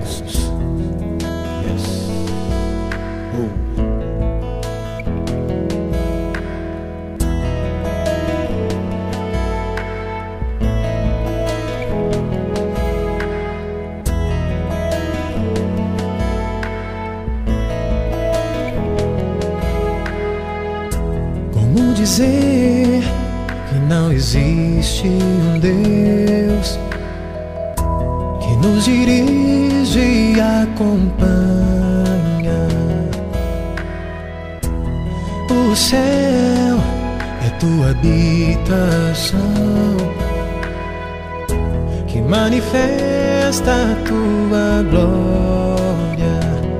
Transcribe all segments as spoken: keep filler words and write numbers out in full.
Yes. Oh. Como dizer que não existe um Deus que nos dirige e acompanha? O céu é tua habitação, que manifesta a tua glória.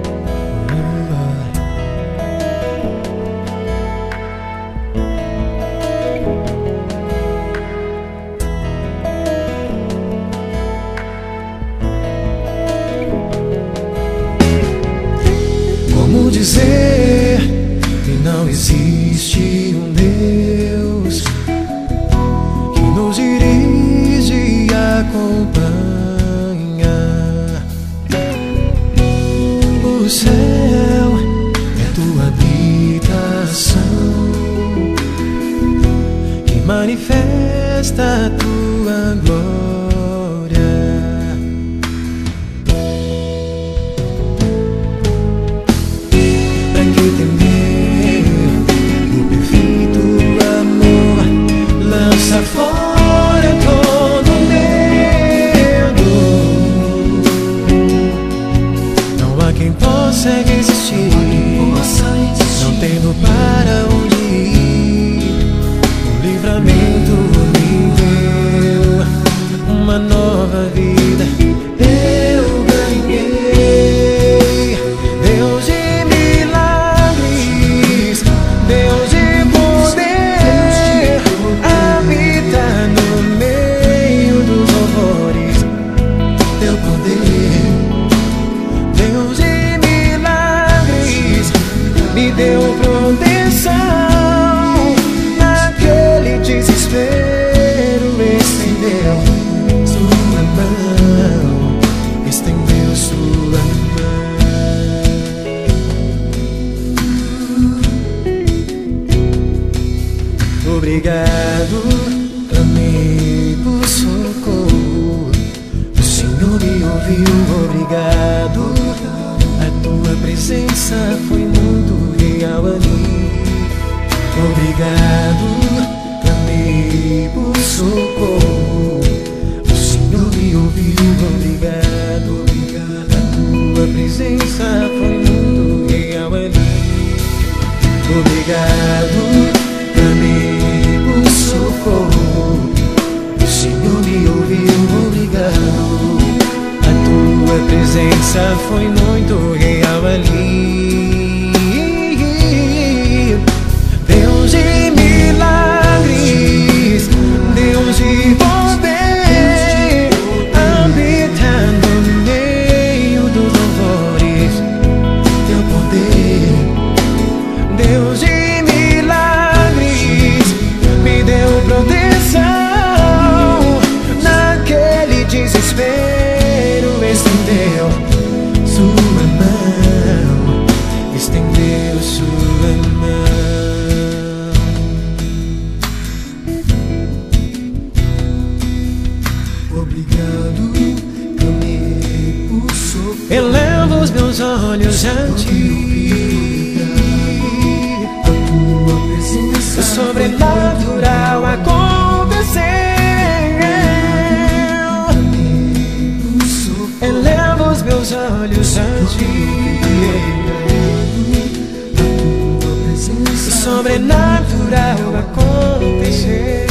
Como dizer que não existe um Deus que nos dirige e acompanha? O céu é tua habitação, que manifesta a tua glória. Fora todo medo, não há quem possa resistir, não tendo para onde ir. O livramento me deu uma nova vida, eu ganhei. Deus de milagres, Deus de poder, habita no meio dos horrores. Teu poder, Deus de milagres, me deu proteção. Naquele desespero estendeu sua mão, estendeu sua mão. Obrigado, clamei por socorro, o Senhor me ouviu. Obrigado, a tua presença foi muito real ali. Obrigado, clamei por socorro, o Senhor me ouviu. Obrigado, obrigado, a tua presença foi muito real ali. Obrigado, clamei por socorro, o Senhor me ouviu. Obrigado, a tua presença foi muito real ali. Deus de milagres, Deus de poder, habita no meio dos horrores. Teu poder, Deus de milagres, me deu proteção. Naquele desespero estendeu sua mão, estendeu sua mão. Obrigado, clamei por socorro. Eleva os meus olhos a ti, a tua presença, o sobrenatural aconteceu. Eleva os meus olhos a ti, o sobrenatural aconteceu.